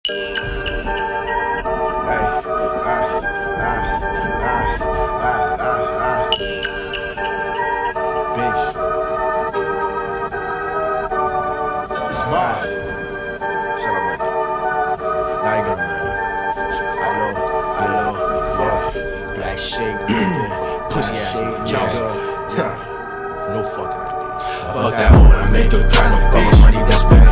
Pussy ass nigga. No fucking idea. Fuck that hoe and I make her cry no fish. Money, that's what